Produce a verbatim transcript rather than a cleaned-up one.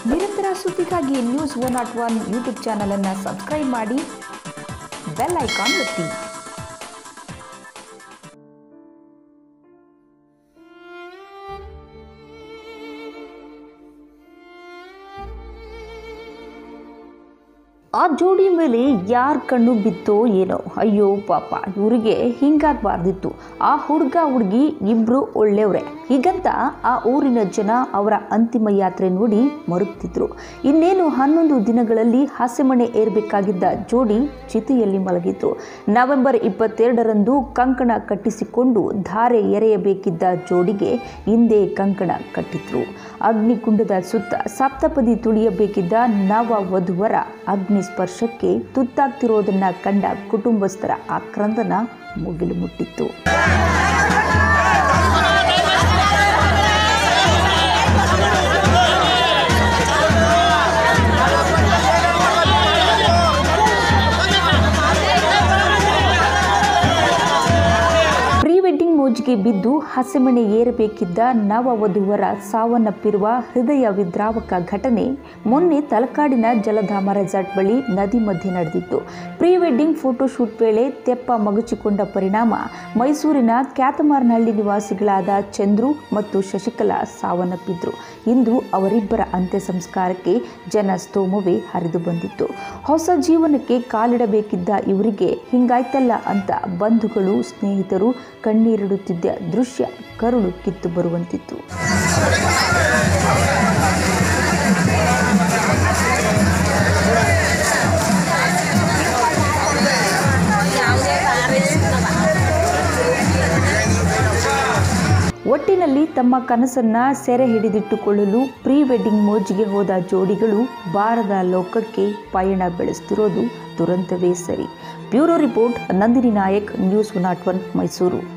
ನಿರಂತರ ಸುದ್ದಿಗಾಗಿ news one not one YouTube channel ಅನ್ನು ಸಬ್ಸ್ಕ್ರೈಬ್ ಮಾಡಿ, ಬೆಲ್ ಐಕಾನ್ ಒತ್ತಿ. ಆ ಜೋಡಿ ಮೇಲೆ ಯಾರ ಕಣ್ಣು ಬಿತ್ತೋ ಏನೋ, ಅಯ್ಯೋ ಪಾಪ ಇವರಿಗೆ ಹಿಂಗಾಗಬಾರ್ದಿತ್ತು. ಆ ಹುಡುಗ ಹುಡುಗಿ ಇಬ್ರು ಒಳ್ಳೆಯವ್ರೆ ಹೀಗಂತ ಆ ಊರಿನ ಜನ ಅವರ ಅಂತಿಮ ಯಾತ್ರೆ ನೋಡಿ ಮರುಗ್ತಿದ್ರು. ಇನ್ನೇನು ಹನ್ನೊಂದು ದಿನಗಳಲ್ಲಿ ಹಸೆಮಣೆ ಏರ್ಬೇಕಾಗಿದ್ದ ಜೋಡಿ ಚಿತೆಯಲ್ಲಿ ಮಲಗಿತ್ತು. ನವೆಂಬರ್ ಇಪ್ಪತ್ತೆರಡರಂದು ಕಂಕಣ ಕಟ್ಟಿಸಿಕೊಂಡು ಧಾರೆ ಎರೆಯಬೇಕಿದ್ದ ಜೋಡಿಗೆ ಹಿಂದೆ ಕಂಕಣ ಕಟ್ಟಿದ್ರು. ಅಗ್ನಿಕುಂಡದ ಸುತ್ತ ಸಪ್ತಪದಿ ತುಳಿಯಬೇಕಿದ್ದ ನವ ವಧುವರ ಅಗ್ನಿ ಸ್ಪರ್ಶಕ್ಕೆ ತುತ್ತಾಗ್ತಿರೋದನ್ನ ಕಂಡ ಕುಟುಂಬಸ್ಥರ ಆಕ್ರಂದನ ಮುಗಿಲು ಮುಟ್ಟಿತ್ತು. ಮೋಜಿಗೆ ಬಿದ್ದು ಹಸೆಮಣೆ ಏರಬೇಕಿದ್ದ ನವವಧುವರ ಸಾವನ್ನಪ್ಪಿರುವ ಹೃದಯ ವಿದ್ರಾವಕ ಘಟನೆ ಮೊನ್ನೆ ತಲಕಾಡಿನ ಜಲಧಾಮ ರೆಸಾರ್ಟ್ ಬಳಿ ನದಿ ಮಧ್ಯೆ ನಡೆದಿತ್ತು. ಪ್ರೀ ವೆಡ್ಡಿಂಗ್ ಫೋಟೋಶೂಟ್ ವೇಳೆ ತೆಪ್ಪ ಮಗುಚಿಕೊಂಡ ಪರಿಣಾಮ ಮೈಸೂರಿನ ಕ್ಯಾತಮಾರನಹಳ್ಳಿ ನಿವಾಸಿಗಳಾದ ಚಂದ್ರು ಮತ್ತು ಶಶಿಕಲಾ ಸಾವನ್ನಪ್ಪಿದ್ರು. ಇಂದು ಅವರಿಬ್ಬರ ಅಂತ್ಯ ಸಂಸ್ಕಾರಕ್ಕೆ ಜನಸ್ತೋಮವೇ ಹರಿದು ಬಂದಿತ್ತು. ಹೊಸ ಜೀವನಕ್ಕೆ ಕಾಲಿಡಬೇಕಿದ್ದ ಇವರಿಗೆ ಹಿಂಗಾಯ್ತಲ್ಲ ಅಂತ ಬಂಧುಗಳು ಸ್ನೇಹಿತರು ಕಣ್ಣೀರಿಡುತ್ತಿದ್ದ ದೃಶ್ಯ ಕರುಳು ಕಿತ್ತು ಬರುವಂತಿತ್ತು. ಒಟ್ಟಿನಲ್ಲಿ ತಮ್ಮ ಕನಸನ್ನ ಸೆರೆ ಹಿಡಿದಿಟ್ಟುಕೊಳ್ಳಲು ಪ್ರೀ ವೆಡ್ಡಿಂಗ್ ಮೋಜಿಗೆ ಹೋದ ಜೋಡಿಗಳು ಬಾರದ ಲೋಕಕ್ಕೆ ಪಯಣ ಬೆಳೆಸುತ್ತಿರೋದು ದುರಂತವೇ ಸರಿ. Bureau report, Nandini Nayak, news one not one, Mysuru.